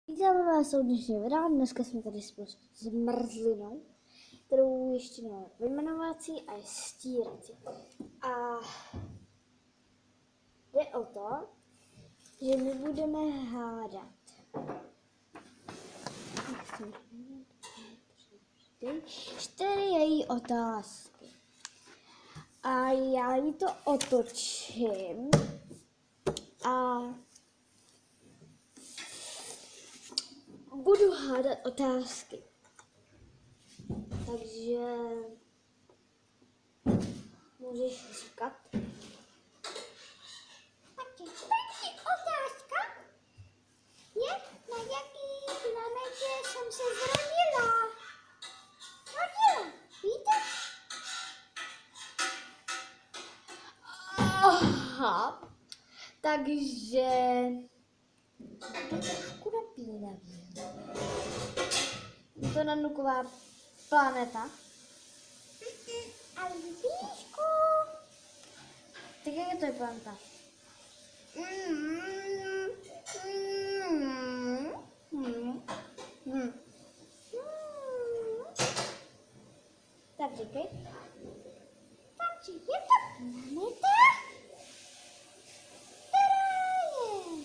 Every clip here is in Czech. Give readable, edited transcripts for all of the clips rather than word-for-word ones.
Vítáme vás u dnešního videa. Dneska jsme tady s zmrzlinou, kterou ještě nemáme vyjmenovací a je stírací. A jde o to, že my budeme hádat 4 její otázky. A já jí to otočím a budu hádat otázky. Takže můžeš říkat. První otázka je, na jaký planetě jsem se zrodila. Víte? Aha, takže je trošku napínavý. Je to Nanuková planeta. Ale blízko. Tak jak je to planeta? Tak říkej. Takže je to planeta, která je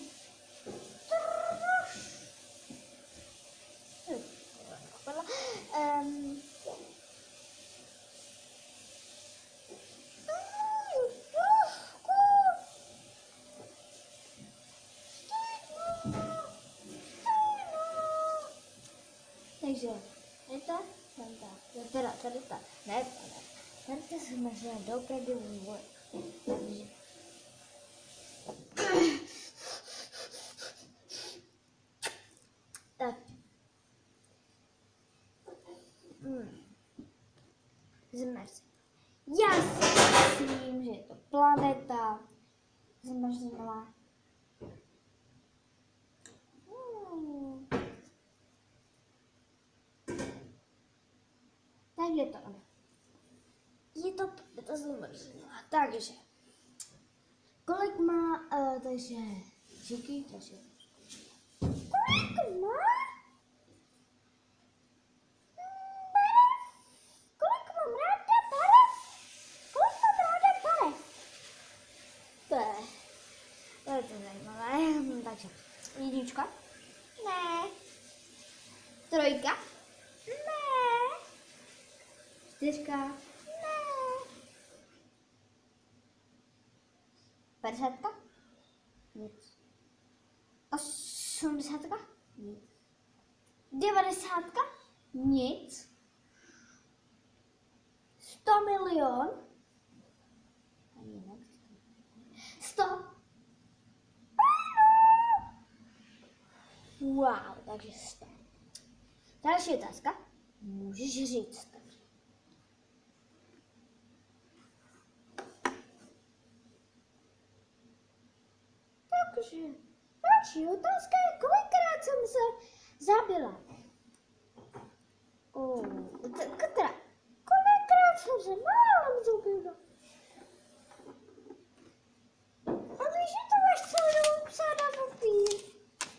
Takže, je to planeta. Teda, tady ta. Ne, tady to se možná doopravdy vůbec. Takže. Tak. Zmrzlina. Já si myslím, že je to planeta zmrzlina. Takže to ono. Je to planeta zmrzlina. Takže. Kolik má, takže říkej, takže. kolik má? Kolik mám ráda barev? Kolik mám ráda barev? To je to zajímavé. Takže, jednička. Ne. Trojka. Ne. 4. Ne. 50. Nic. 80. Nic. 90. Nic. 100 milion. Ani jinak. 100. Wow, takže 100. Další otázka. Můžeš říct. Takže další otázka je, kolikrát jsem se zabila. Která? Kolikrát jsem se málem zabila. A víš, že to máš celou dobu psát na papír.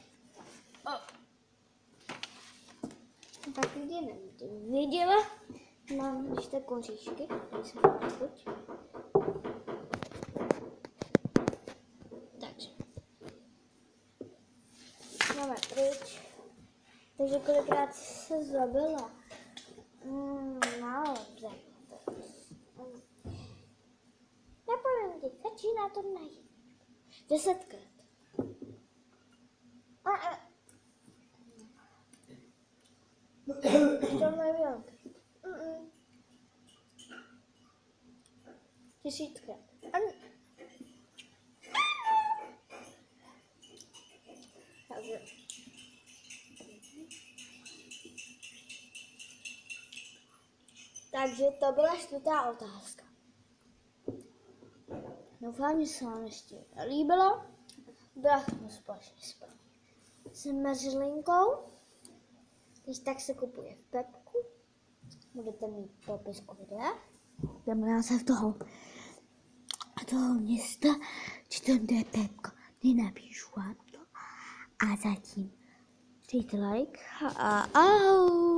Tak lidi nevěděla. Mám když tak koříšky. Nejsem chuť. Takže. Máme pryč. Takže kolikrát se zabila? Málo zajímavé. Nepovím ti, začíná to na 10krát. To nevím. 1000krát. Takže. Takže to byla 4. otázka. Doufám, že se vám ještě líbilo. Byla jsme společně spolu s Zmrzlinkou. Když tak se kupuje v Pepku. Budete mít popisku videa. Tam název toho města, či tam jde Pepko. Nenapíšu vám to. A zatím dejte like a ahoj.